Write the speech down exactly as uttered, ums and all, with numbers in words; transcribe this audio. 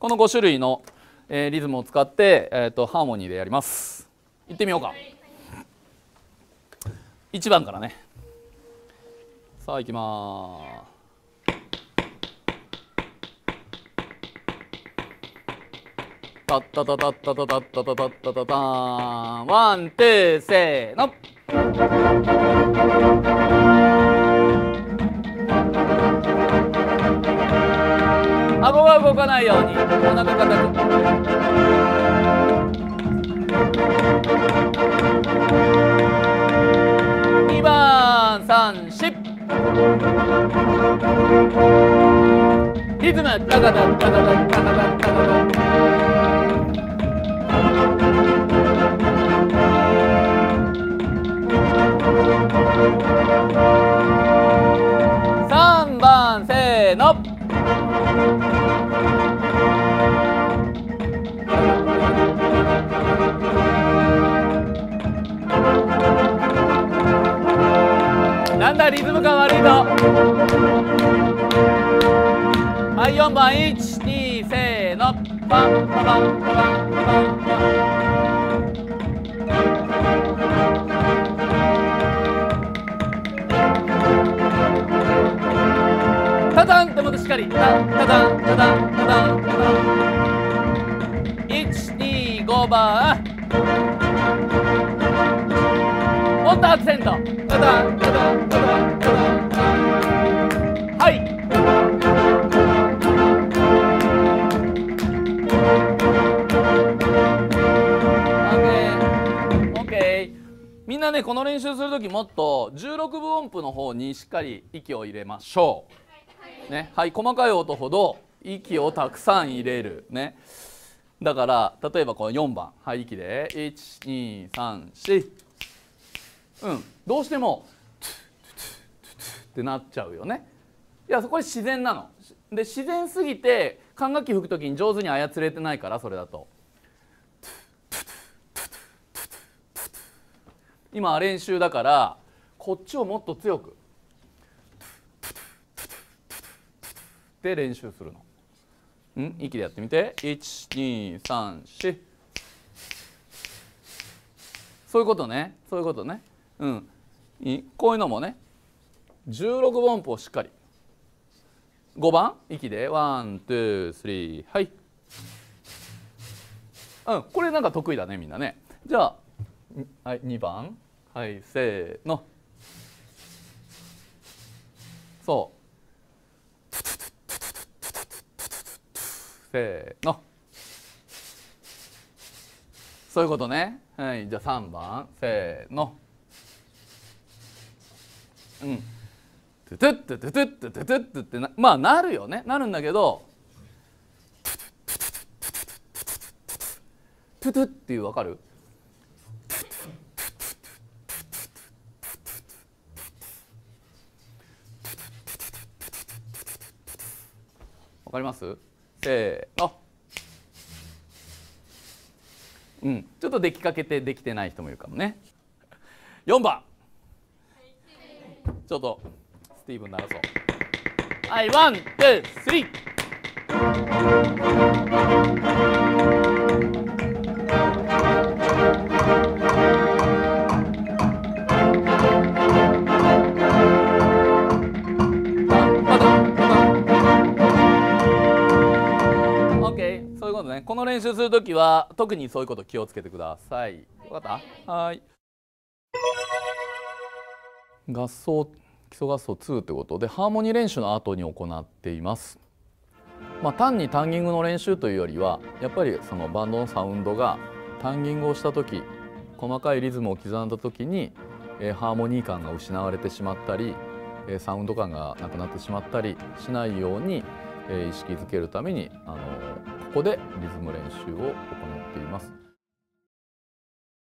このご種類の、えー、リズムを使って、えー、とハーモニーでやります。いってみようか。いちばんからね。さあいきまーす。タッタタタッタタタッタタタッタタターン、ワン、ツー、せーの。顎が動かないようにお腹固く。にばん、さん、し。リズム、タカタタカタタカタタカタ。さんばん、せーの。なんだリズム感悪いぞ。はい、よんばん、いち、に、せーの。パンパパンパパンパパンパン。タタンってもっとしっかり。タタンタタンタタンタタンタタン。いち、に、ごばん。もっとアクセント。タタンタタンタタンタタンタタン。はい。みんなね、この練習する時もっとじゅうろくぶ音符の方にしっかり息を入れましょう。ね、はい、細かい音ほど息をたくさん入れるね。だから例えばこのよんばん、はい、息でいち、に、さん、し。うん、どうしてもトゥトゥトゥトゥってなっちゃうよね。いや、そこで自然なの。で、自然すぎて管楽器吹く時に上手に操れてないから、それだと。今練習だからこっちをもっと強くで練習するの。ん、息でやってみて。いち、に、さん、し。そういうことね、そういうことね。うん、こういうのもね、じゅうろくぶ音符をしっかり。ごばん、息でワン、ツー、スリー、はい。うん、これなんか得意だね、みんなね。じゃあ、はい、にばん、はい、せーの。そう。せーの。そういうことね。はい、じゃあさんばん、せーの。うん。トゥトゥットゥトゥトゥットゥトゥトゥットゥってな、まあなるよね。なるんだけど、トゥトゥっていうわかる？わかります？せーの。うん、ちょっとできかけてできてない人もいるかもね。よんばん。ちょっとスティーブン鳴らそう。はい、ワン、ツー、スリー。そういうことね。この練習するときは特にそういうこと気をつけてください。わかった？はい。合奏、基礎合奏にってことでハーモニー練習の後に行っています。まあ、単にタンギングの練習というよりはやっぱりそのバンドのサウンドがタンギングをした時、細かいリズムを刻んだ時に、えー、ハーモニー感が失われてしまったり、えー、サウンド感がなくなってしまったりしないように、えー、意識づけるためにあのーここでリズム練習を行っています。